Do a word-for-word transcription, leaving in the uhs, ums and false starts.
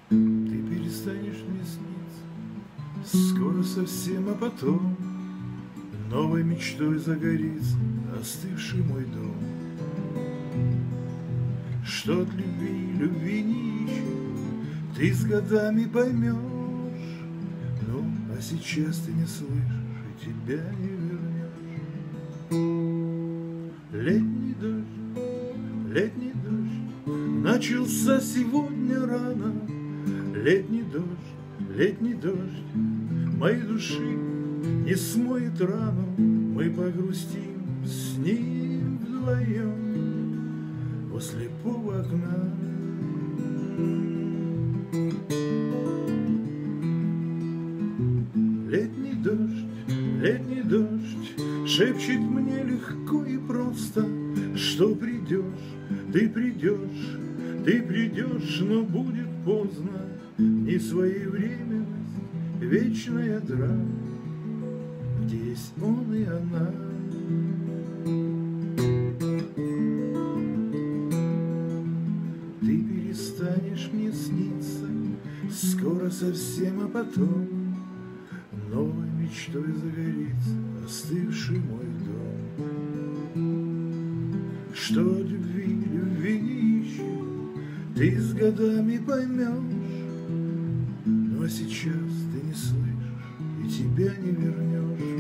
Ты перестанешь мне сниться скоро совсем, а потом новой мечтой загорится остывший мой дом. Что от любви, любви не ищешь, ты с годами поймешь. Ну, а сейчас ты не слышишь и тебя не вернешь. Летний дождь, летний дождь начался сегодня рано. Летний дождь, летний дождь моей души не смоет рану. Мы погрустим с ним вдвоем возле слепого окна. Летний дождь, летний дождь шепчет мне легко и просто, что придешь, ты придешь, ты придешь, но будет поздно. Несвоевременность, вечная драма, где есть он и она. Ты перестанешь мне сниться скоро совсем, а потом новой мечтой загорится остывший мой дом. Что любви, любви не ищешь, ты с годами поймешь. Но сейчас ты не слышишь и тебя не вернешь.